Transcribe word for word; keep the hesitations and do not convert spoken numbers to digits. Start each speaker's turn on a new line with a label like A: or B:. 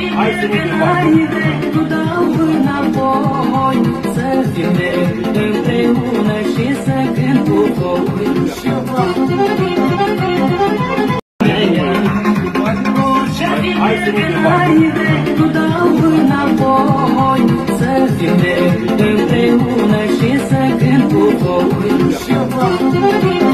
A: Hai să ne nu dau înapoi, să fim împreună și să cânt cu voi. Hai să ne nu dau înapoi, să fim împreună și să cânt cu voi.